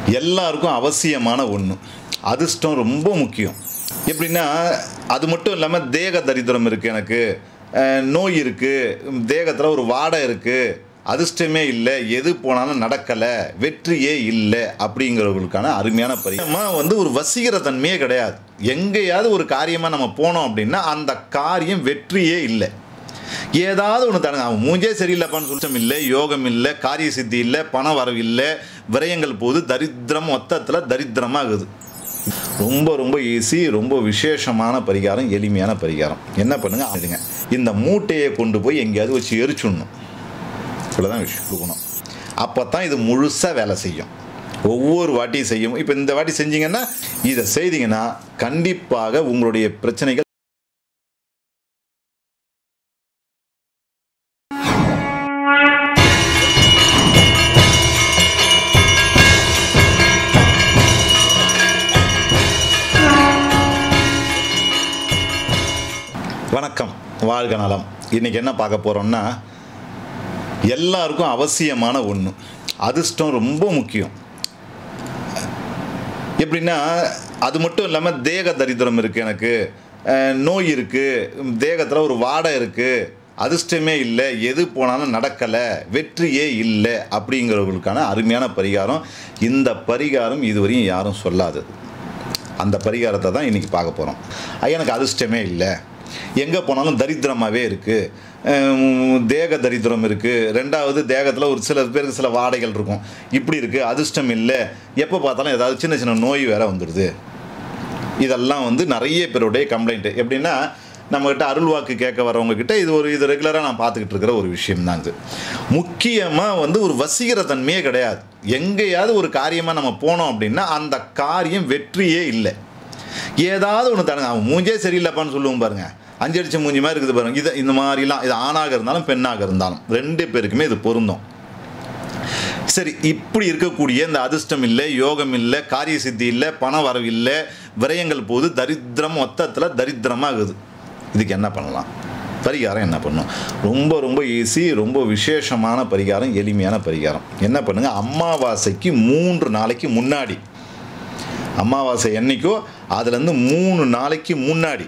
எல்லாருக்கும் அவசியமான ஒன்று. அதிர்ஷ்டம் ரொம்ப முக்கியம். எப்படின்னா அது மட்டும் இல்லாமல் தேக தரித்திரம் இருக்குது, எனக்கு நோய் இருக்குது, தேகத்தில் ஒரு வாடை இருக்குது, அதிர்ஷ்டமே இல்லை, எது போனாலும் நடக்கலை, வெற்றியே இல்லை அப்படிங்கிறவங்களுக்கான அருமையான பரிகாரமாக ஒரு வசீகர தன்மையே கிடையாது. எங்கேயாவது ஒரு காரியமாக நம்ம போனோம் அப்படின்னா அந்த காரியம் வெற்றியே இல்லை. ஏதாவது ஒன்று தானுங்க, அவன் மூஞ்சே சரியில்லைப்பான்னு சொல்லிட்டம் இல்லை, யோகம் இல்லை, காரிய சித்தி இல்லை, பணம் வரவு இல்லை, விரயங்கள் போது, தரித்திரம் மொத்தத்தில் தரித்திரமாகுது. ரொம்ப ரொம்ப ஈஸி, ரொம்ப விசேஷமான பரிகாரம், எளிமையான பரிகாரம். என்ன பண்ணுங்க, அதுங்க இந்த மூட்டையை கொண்டு போய் எங்கேயாவது வச்சு எரிச்சுடணும். இவ்வளோதான் விஷயம் கொடுக்கணும். அப்போ தான் இது முழுசாக வேலை செய்யும். ஒவ்வொரு வாட்டியும் செய்யும். இப்போ இந்த வாட்டி செஞ்சீங்கன்னா, இதை செய்தீங்கன்னா கண்டிப்பாக உங்களுடைய பிரச்சனைகள். வணக்கம், வாழ்க நலம். இன்றைக்கி என்ன பார்க்க போகிறோம்னா, எல்லாருக்கும் அவசியமான ஒன்று. அதிர்ஷ்டம் ரொம்ப முக்கியம். எப்படின்னா அது மட்டும் இல்லாமல் தேக தரித்திரம் இருக்குது, எனக்கு நோய் இருக்குது, தேகத்தில் ஒரு வாடை இருக்குது, அதிர்ஷ்டமே இல்லை, எது போனாலும் நடக்கலை, வெற்றியே இல்லை அப்படிங்கிறவங்களுக்கான அருமையான பரிகாரம். இந்த பரிகாரம் இதுவரையும் யாரும் சொல்லாதது. அந்த பரிகாரத்தை தான் இன்றைக்கி பார்க்க போகிறோம். எனக்கு அதிர்ஷ்டமே இல்லை, எங்கே போனாலும் தரித்திரமாகவே இருக்குது, தேக தரித்திரம் இருக்குது, ரெண்டாவது தேகத்தில் ஒரு சில பேருக்கு சில வாடைகள் இருக்கும், இப்படி இருக்குது, அதிர்ஷ்டம் இல்லை, எப்போ பார்த்தாலும் ஏதாவது சின்ன சின்ன நோய் வேறு வந்துடுது. இதெல்லாம் நிறைய பேருடைய கம்ப்ளைண்ட்டு. எப்படின்னா நம்மக்கிட்ட அருள்வாக்கு கேட்க வரவங்கக்கிட்ட இது ரெகுலராக நான் பார்த்துக்கிட்டு இருக்கிற ஒரு விஷயம்தான். இது முக்கியமாக ஒரு வசீகர தன்மையே கிடையாது. எங்கேயாவது ஒரு காரியமாக நம்ம போனோம் அப்படின்னா அந்த காரியம் வெற்றியே இல்லை. ஏதாவது ஒன்று தானுங்க, அவன் மூஞ்சே சரியில்லைப்பான்னு சொல்லுவோம் பாருங்கள், அஞ்சு அடிச்ச மூஞ்சி மாதிரி இருக்குது பாருங்கள். இது இந்த மாதிரிலாம், இது ஆணாக இருந்தாலும் பெண்ணாக இருந்தாலும் ரெண்டு பேருக்குமே இது பொருந்தும். சரி, இப்படி இருக்கக்கூடிய இந்த அதிர்ஷ்டம் இல்லை, யோகம் இல்லை, காரிய சித்தி இல்லை, பணம் வரவு இல்லை, விரயங்கள் போது, தரித்திரம் மொத்தத்தில் தரித்திரமாகுது. இதுக்கு என்ன பண்ணலாம்? பரிகாரம் என்ன பண்ணும்? ரொம்ப ரொம்ப ஈஸி, ரொம்ப விசேஷமான பரிகாரம், எளிமையான பரிகாரம். என்ன பண்ணுங்கள், அமாவாசைக்கு 3 நாளைக்கு முன்னாடி, அமாவாசை என்னைக்கோ அதுலேருந்து 3 நாளைக்கு முன்னாடி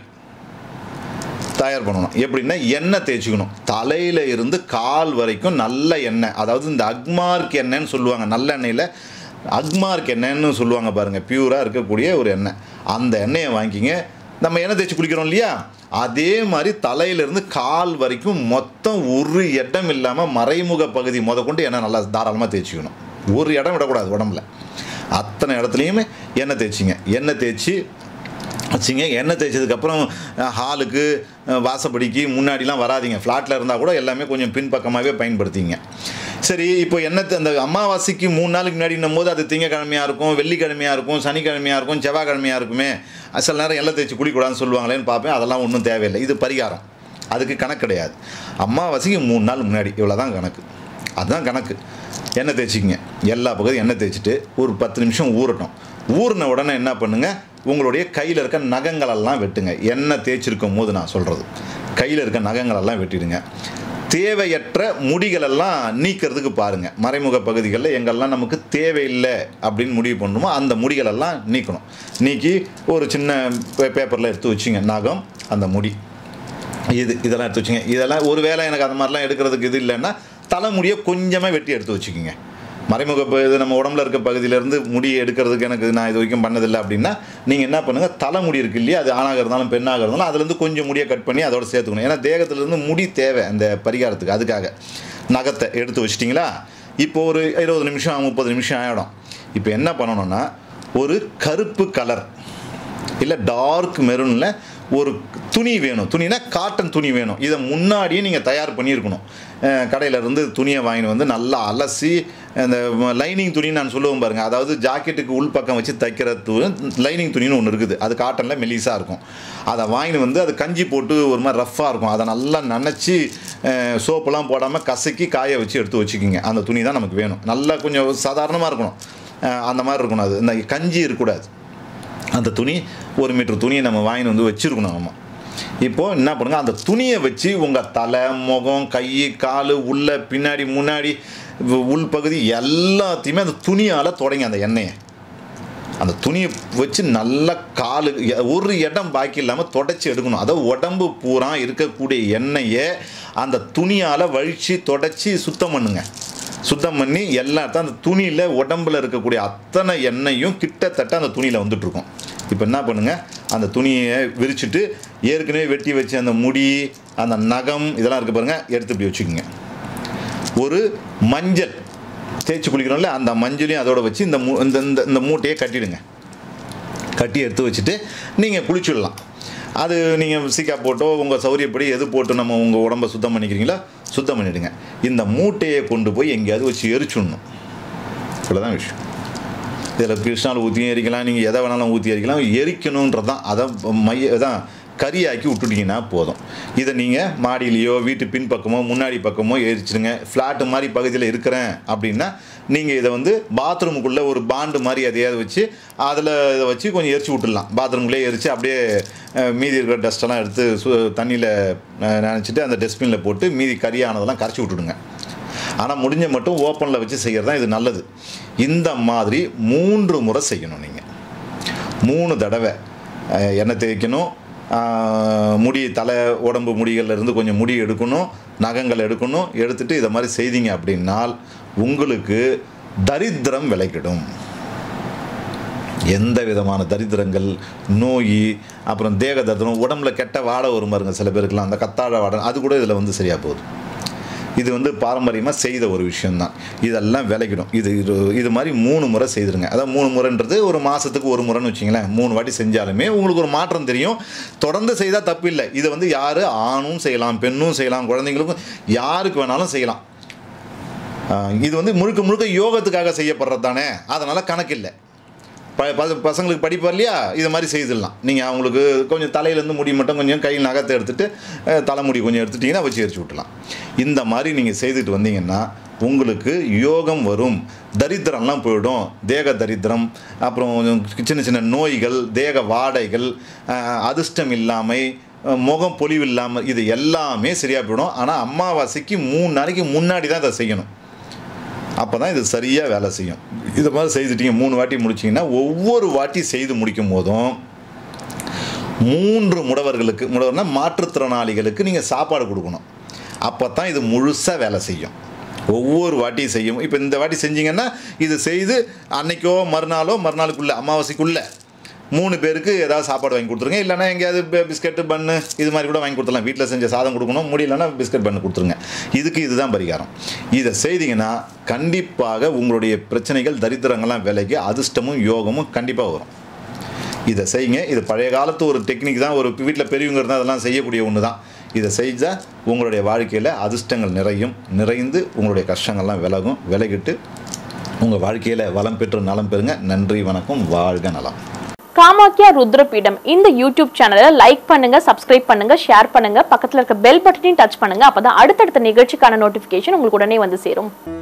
தயார் பண்ணணும். எப்படின்னா எண்ணெய் தேய்ச்சிக்கணும். தலையில் இருந்து கால் வரைக்கும் நல்ல எண்ணெய், அதாவது இந்த அக்மார்க் எண்ணெய்ன்னு சொல்லுவாங்க. நல்ல எண்ணெயில் அக்மார்க் எண்ணெய்ன்னு சொல்லுவாங்க பாருங்கள், பியூராக இருக்கக்கூடிய ஒரு எண்ணெய். அந்த எண்ணெயை வாங்கிக்கிங்க. நம்ம எண்ணெய் தேய்ச்சி குளிக்கிறோம் இல்லையா, அதே மாதிரி தலையிலேருந்து கால் வரைக்கும் மொத்தம் ஒரு இடம் இல்லாமல் மறைமுக பகுதி கொண்டு எண்ணெய் நல்லா தாராளமாக தேய்ச்சிக்கணும். ஒரு இடம் விடக்கூடாது உடம்புல. அத்தனை இடத்துலையுமே எண்ணெய் தேய்ச்சிங்க. எண்ணெய் தேய்ச்சி வச்சிங்க. எண்ணெய் தேய்ச்சதுக்கப்புறம் ஹாலுக்கு வாசப்படிக்கு முன்னாடிலாம் வராதிங்க. ஃப்ளாட்டில் இருந்தால் கூட எல்லாமே கொஞ்சம் பின்பக்கமாகவே பயன்படுத்திங்க. சரி, இப்போ எண்ணெய் அந்த அமாவாசைக்கு 3 நாளுக்கு முன்னாடின்னும் போது அது திங்கக்கிழமையாக இருக்கும், வெள்ளிக்கிழமையாக இருக்கும், சனிக்கிழமையாக இருக்கும், செவ்வாய்க்கிழமையாக இருக்குமே, சில நேரம் எண்ணெய் தேய்ச்சி குளிக்கூடாதுன்னு சொல்லுவாங்களேன்னு பார்ப்பேன். அதெல்லாம் ஒன்றும் தேவையில்லை. இது பரிகாரம், அதுக்கு கணக்கு கிடையாது. அமாவாசைக்கு 3 நாள் முன்னாடி இவ்வளோ தான் கணக்கு. அதுதான் கணக்கு. எண்ணெய் தேய்ச்சிக்கிங்க. எல்லா பகுதியும் எண்ணெய் தேய்ச்சிட்டு ஒரு 10 நிமிஷம் ஊறட்டும். ஊறின உடனே என்ன பண்ணுங்கள், உங்களுடைய கையில் இருக்க நகங்களெல்லாம் வெட்டுங்க. எண்ணெய் தேய்ச்சிருக்கும் போது நான் சொல்கிறது, கையில் இருக்க நகங்களெல்லாம் வெட்டிடுங்க. தேவையற்ற முடிகளெல்லாம் நீக்கிறதுக்கு பாருங்கள். மறைமுக பகுதிகளில் எங்கெல்லாம் நமக்கு தேவையில்லை அப்படின்னு முடிவு பண்ணணுமோ அந்த முடிகளெல்லாம் நீக்கணும். நீக்கி ஒரு சின்ன பேப்பரில் எடுத்து வச்சுங்க. நகம், அந்த முடி, இதெல்லாம் எடுத்து வச்சுங்க. இதெல்லாம் ஒரு வேளை எனக்கு அந்த மாதிரிலாம் எடுக்கிறதுக்கு இது இல்லைன்னா தலைமுடியை கொஞ்சமாக வெட்டி எடுத்து வச்சுக்கிங்க. மறைமுக இது நம்ம உடம்புல இருக்க பகுதியிலேருந்து முடி எடுக்கிறதுக்கு எனக்கு நான் இது வரைக்கும் பண்ணதில்லை அப்படின்னா நீங்கள் என்ன பண்ணுங்கள், தலைமுடி இருக்குது இல்லையா, அது ஆணாக இருந்தாலும் பெண்ணாக இருந்தாலும் அதுலேருந்து கொஞ்சம் முடியை கட் பண்ணி அதோட சேர்த்துக்கணும். ஏன்னா தேகத்துலேருந்து முடி தேவை அந்த பரிகாரத்துக்கு. அதுக்காக நகத்தை எடுத்து வச்சிட்டிங்களா, இப்போ ஒரு 20 நிமிஷம் 30 நிமிஷம் ஆகிடும். இப்போ என்ன பண்ணணும்னா, ஒரு கருப்பு கலர் இல்லை டார்க் மெரூனில் ஒரு துணி வேணும். துணினா காட்டன் துணி வேணும். இதை முன்னாடியே நீங்கள் தயார் பண்ணியிருக்கணும். கடையிலேருந்து துணியை வாங்கிட்டு நல்லா அலசி, அந்த லைனிங் துணின்னு நான் சொல்லுவேன் பாருங்கள், அதாவது ஜாக்கெட்டுக்கு உள் பக்கம் வச்சு தைக்கிற லைனிங் துணின்னு ஒன்று இருக்குது. அது காட்டனில் மெலிசாக இருக்கும். அதை வாங்கிட்டு அது கஞ்சி போட்டு ஒரு மாதிரி ரஃப்பாக இருக்கும். அதை நல்லா நனைச்சி சோப்பெல்லாம் போடாமல் கசக்கி காய வச்சு எடுத்து வச்சுக்கிங்க. அந்த துணி தான் நமக்கு வேணும். நல்லா கொஞ்சம் சாதாரணமாக இருக்கணும், அந்த மாதிரி இருக்கணும். அது இந்த கஞ்சி இருக்கக்கூடாது. அந்த துணி 1 மீட்டர் துணியை நம்ம வாங்கிட்டு வச்சுருக்கணும். நம்ம இப்போது என்ன பண்ணுங்கள், அந்த துணியை வச்சு உங்கள் தலை, முகம், கை, கால், உள்ள, பின்னாடி, முன்னாடி, உள்பகுதி எல்லாத்தையுமே அந்த துணியால் தொடங்கி அந்த எண்ணெயை அந்த துணியை வச்சு நல்லா காலு ஒரு இடம் பாக்கி இல்லாமல் தொடச்சி எடுக்கணும். அதாவது உடம்பு பூரா இருக்கக்கூடிய எண்ணெயை அந்த துணியால் வழித்து தொடச்சி சுத்தம் பண்ணுங்க. சுத்தம் பண்ணி எல்லாத்தையும் அந்த துணியில் உடம்பில் இருக்கக்கூடிய அத்தனை எண்ணெயும் கிட்டத்தட்ட அந்த துணியில் வந்துட்டுருக்கும். இப்போ என்ன பண்ணுங்கள், அந்த துணியை விரிச்சுட்டு ஏற்கனவே வெட்டி வச்சு அந்த முடி, அந்த நகம் இதெல்லாம் இருக்குது பாருங்கள், எடுத்து இப்படி வச்சுக்கோங்க. ஒரு மஞ்சள் தேய்ச்சி குளிக்கிறோம்ல, அந்த மஞ்சளையும் அதோடு வச்சு இந்த மூட்டையை கட்டிடுங்க. கட்டி எடுத்து வச்சுட்டு நீங்கள் குளிச்சுடலாம். அது நீங்கள் சீக்கா போட்டோ உங்கள் சௌரியப்படி எது போட்டு நம்ம உங்கள் உடம்பை சுத்தம் பண்ணிக்கிறீங்களோ சுத்தம் பண்ணிவிடுங்க. இந்த மூட்டையை கொண்டு போய் எங்கேயாவது வச்சு எரிச்சுடணும். இவ்வளோதான் விஷயம். இதில் கிருஷ்ணால் ஊற்றியும் எரிக்கலாம், நீங்கள் எதை வேணாலும் ஊற்றி எரிக்கலாம். எரிக்கணுன்றது தான். அதை கறியாக்கி விட்டுட்டிங்கன்னா போதும். இதை நீங்கள் மாடியிலையோ வீட்டு பின்பக்கமோ முன்னாடி பக்கமோ எரிச்சிடுங்க. ஃப்ளாட்டு மாதிரி பகுதியில் இருக்கிறேன் அப்படின்னா நீங்கள் இதை பாத்ரூமுக்குள்ளே ஒரு பாண்டு மாதிரி எதையாவது வச்சு அதில் இதை வச்சு கொஞ்சம் எரிச்சு விட்டுடலாம். பாத்ரூம்குள்ளே எரித்து அப்படியே மீதி இருக்கிற டஸ்ட்டெல்லாம் எடுத்து தண்ணியில் நினச்சிட்டு அந்த டஸ்ட்பினில் போட்டு மீதி கறியானதெல்லாம் கரைச்சி விட்டுடுங்க. ஆனால் முடிஞ்ச மட்டும் ஓப்பனில் வச்சு செய்கிறது தான் இது நல்லது. இந்த மாதிரி 3 முறை செய்யணும். நீங்கள் 3 தடவை எண்ணெய் தேய்க்கணும். முடி தலை உடம்பு முடிகள்லேருந்து கொஞ்சம் முடி எடுக்கணும், நகங்கள் எடுக்கணும். எடுத்துகிட்டு இதை மாதிரி செய்தீங்க அப்படின்னால் உங்களுக்கு தரித்திரம் விலகிடும். எந்த விதமான தரித்திரங்கள், நோய், அப்புறம் தேக தரித்திரம், உடம்புல கெட்ட வாடை வரும் பாருங்க சில பேருக்குலாம், அந்த கத்தாழ வாடை, அது கூட இதில் சரியாக போகுது. இது பாரம்பரியமாக செய்த ஒரு விஷயந்தான். இதெல்லாம் விலகிடும். இது மாதிரி 3 முறை செய்திருங்க. அதாவது 3 முறைன்றது ஒரு மாதத்துக்கு 1 முறைன்னு வச்சிங்களேன். 3 வாட்டி செஞ்சாலுமே உங்களுக்கு ஒரு மாற்றம் தெரியும். தொடர்ந்து செய்தால் தப்பு இல்லை. இது யார் ஆணும் செய்யலாம், பெண்ணும் செய்யலாம், குழந்தைங்களுக்கும் யாருக்கு வேணாலும் செய்யலாம். இது முழுக்க முழுக்க யோகத்துக்காக செய்யப்படுறது தானே, அதனால் கணக்கு இல்லை. பசங்களுக்கு படிப்பு இல்லையா, இது மாதிரி செய்திடலாம். நீங்கள் அவங்களுக்கு கொஞ்சம் தலையிலேருந்து முடி மட்டும் கொஞ்சம் கையில் நகத்தை எடுத்துகிட்டு தலைமுடி கொஞ்சம் எடுத்துட்டிங்கன்னா வச்சு எரிச்சு விட்டலாம். இந்த மாதிரி நீங்கள் செய்துட்டு வந்தீங்கன்னா உங்களுக்கு யோகம் வரும், தரித்திரம்லாம் போயிடும். தேக தரித்திரம், அப்புறம் சின்ன சின்ன நோய்கள், தேக வாடைகள், அதிர்ஷ்டம் இல்லாமல், முகம் பொலிவு இல்லாமல், இது எல்லாமே சரியாக போயிடும். ஆனால் அமாவாசைக்கு 3 நாளைக்கு முன்னாடி தான் இதை செய்யணும். அப்போ தான் இது சரியாக வேலை செய்யும். இது மாதிரி செய்துட்டீங்க, 3 வாட்டி முடிச்சிங்கன்னா ஒவ்வொரு வாட்டி செய்து முடிக்கும் போதும் 3 முடவர்னா மாற்றுத்திறனாளிகளுக்கு நீங்கள் சாப்பாடு கொடுக்கணும். அப்போ தான் இது முழுசாக வேலை செய்யும். ஒவ்வொரு வாட்டியும் செய்யும். இப்போ இந்த வாட்டி செஞ்சிங்கன்னா இது செய்து அன்னைக்கோ மறுநாளுக்குள்ளே அமாவாசைக்குள்ளே 3 பேருக்கு ஏதாவது சாப்பாடு வாங்கி கொடுத்துருங்க. இல்லைனா எங்கேயாவது பிஸ்கெட்டு பன்னு இது மாதிரி கூட வாங்கி கொடுத்துடலாம். வீட்டில் செஞ்ச சாதம் கொடுக்கணும், முடியலன்னா பிஸ்கெட் பன்னு கொடுத்துருங்க. இதுதான் பரிகாரம். இதை செய்தீங்கன்னா கண்டிப்பாக உங்களுடைய பிரச்சனைகள், தரித்திரங்கள்லாம் விலைக்கு அதிர்ஷ்டமும் யோகமும் கண்டிப்பாக வரும். இதை செய்யுங்க. இது பழைய காலத்து ஒரு டெக்னிக் தான். ஒரு வீட்டில் பெரியவங்க இருந்தால் அதெல்லாம் செய்யக்கூடிய ஒன்று தான். இதை செஞ்சால் உங்களுடைய வாழ்க்கையில் அதிர்ஷ்டங்கள் நிறைந்து உங்களுடைய கஷ்டங்கள்லாம் விலகிட்டு உங்கள் வாழ்க்கையில் வளம் பெற்று நலம் பெறுங்க. நன்றி, வணக்கம், வாழ்க நலம். காமாக்கியா ருத்ரபீடம் இந்த யூடியூப் சேனலை லைக் பண்ணுங்க, சப்ஸ்கிரைப் பண்ணுங்க, ஷேர் பண்ணுங்க, பக்கத்துல இருக்க பெல் பட்டனையும் டச் பண்ணுங்க. அப்பதான் அடுத்தடுத்த நிகழ்ச்சிக்கான நோட்டிபிகேஷன் உங்களுக்கு உடனே வந்து சேரும்.